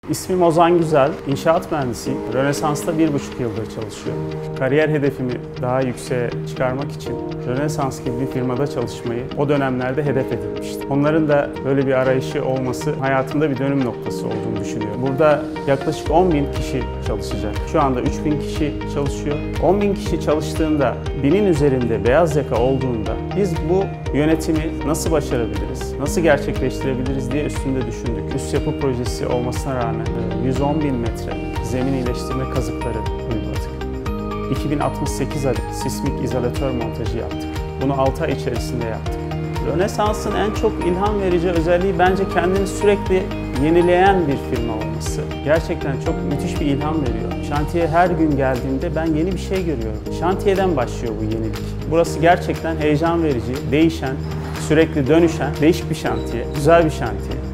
İsmim Ozan Güzel, inşaat mühendisiyim. Rönesans'ta 1,5 yıldır çalışıyorum. Kariyer hedefimi daha yükseğe çıkarmak için Rönesans gibi bir firmada çalışmayı o dönemlerde hedef edinmiştim. Onların da böyle bir arayışı olması hayatımda bir dönüm noktası olduğunu düşünüyorum. Burada yaklaşık 10.000 kişi çalışacak. Şu anda 3.000 kişi çalışıyor. 10.000 kişi çalıştığında, 1000'in üzerinde beyaz yaka olduğunda biz bu yönetimi nasıl başarabiliriz, nasıl gerçekleştirebiliriz diye üstünde düşündük. Üst yapı projesi olmasına rağmen 110.000 metre zemin iyileştirme kazıkları uyguladık. 2068 adet sismik izolatör montajı yaptık. Bunu 6 ay içerisinde yaptık. Rönesans'ın en çok ilham verici özelliği bence kendini sürekli yenileyen bir firma olması. Gerçekten çok müthiş bir ilham veriyor. Şantiyeye her gün geldiğimde ben yeni bir şey görüyorum. Şantiyeden başlıyor bu yenilik. Burası gerçekten heyecan verici, değişen, sürekli dönüşen, değişik bir şantiye, güzel bir şantiye.